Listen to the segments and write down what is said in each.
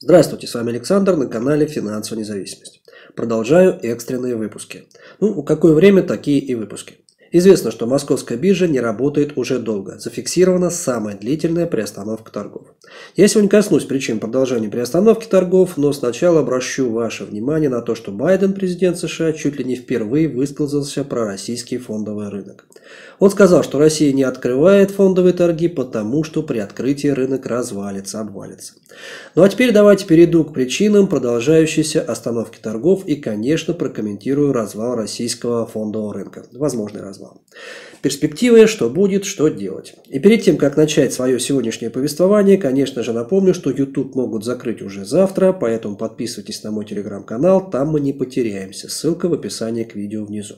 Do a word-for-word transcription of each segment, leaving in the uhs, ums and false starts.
Здравствуйте, с вами Александр на канале «Финансовая независимость». Продолжаю экстренные выпуски. Ну, в какое время такие и выпуски. Известно, что московская биржа не работает уже долго. Зафиксирована самая длительная приостановка торгов. Я сегодня коснусь причин продолжения приостановки торгов, но сначала обращу ваше внимание на то, что Байден, президент США, чуть ли не впервые высказался про российский фондовый рынок. Он сказал, что Россия не открывает фондовые торги, потому что при открытии рынок развалится, обвалится. Ну а теперь давайте перейду к причинам продолжающейся остановки торгов и, конечно, прокомментирую развал российского фондового рынка. Возможный развал. Перспективы, что будет, что делать. И перед тем, как начать свое сегодняшнее повествование, конечно же, напомню, что YouTube могут закрыть уже завтра, поэтому подписывайтесь на мой телеграм-канал, там мы не потеряемся. Ссылка в описании к видео внизу.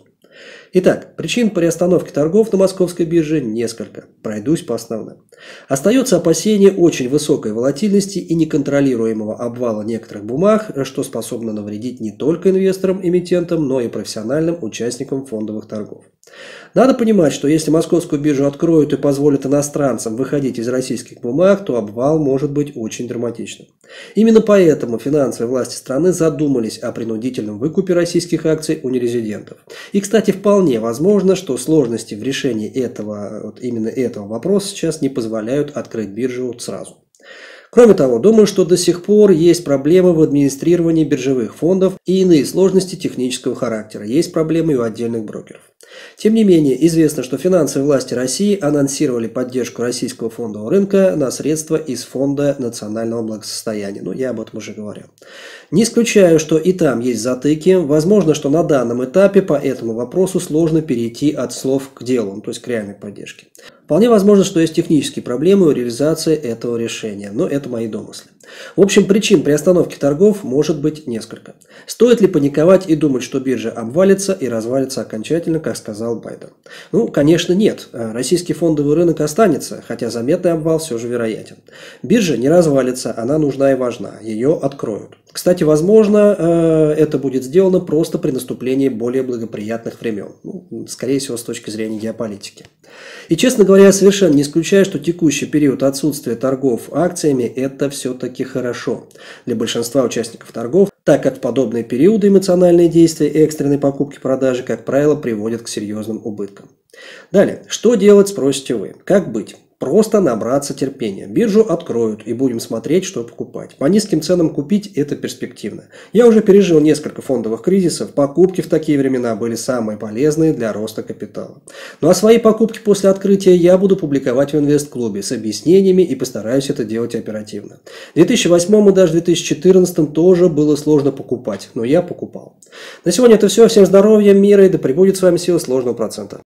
Итак, причин приостановки торгов на московской бирже несколько. Пройдусь по основным. Остается опасение очень высокой волатильности и неконтролируемого обвала некоторых бумаг, что способно навредить не только инвесторам-эмитентам, но и профессиональным участникам фондовых торгов. Надо понимать, что если московскую биржу откроют и позволят иностранцам выходить из российских бумаг, то обвал может быть очень драматичным. Именно поэтому финансовые власти страны задумались о принудительном выкупе российских акций у нерезидентов. И, кстати, вполне возможно, что сложности в решении этого, вот именно этого вопроса сейчас не позволяют открыть биржу сразу. Кроме того, думаю, что до сих пор есть проблемы в администрировании биржевых фондов и иные сложности технического характера. Есть проблемы и у отдельных брокеров. Тем не менее, известно, что финансовые власти России анонсировали поддержку российского фондового рынка на средства из Фонда национального благосостояния. Ну, я об этом уже говорил. Не исключаю, что и там есть затыки. Возможно, что на данном этапе по этому вопросу сложно перейти от слов к делу, то есть к реальной поддержке. Вполне возможно, что есть технические проблемы у реализации этого решения, но это мои домыслы. В общем, причин приостановки торгов может быть несколько. Стоит ли паниковать и думать, что биржа обвалится и развалится окончательно, как сказал Байден? Ну, конечно, нет. Российский фондовый рынок останется, хотя заметный обвал все же вероятен. Биржа не развалится, она нужна и важна, ее откроют. Кстати, возможно, это будет сделано просто при наступлении более благоприятных времен. Ну, скорее всего, с точки зрения геополитики. И, честно говоря, я совершенно не исключаю, что текущий период отсутствия торгов акциями – это все-таки хорошо для большинства участников торгов, так как в подобные периоды эмоциональные действия и экстренные покупки-продажи, как правило, приводят к серьезным убыткам. Далее, что делать, спросите вы? Как быть? Просто набраться терпения. Биржу откроют и будем смотреть, что покупать. По низким ценам купить – это перспективно. Я уже пережил несколько фондовых кризисов. Покупки в такие времена были самые полезные для роста капитала. Ну а свои покупки после открытия я буду публиковать в инвест-клубе с объяснениями и постараюсь это делать оперативно. В две тысячи восьмом и даже в две тысячи четырнадцатом тоже было сложно покупать, но я покупал. На сегодня это все. Всем здоровья, мира и да пребудет с вами сила сложного процента.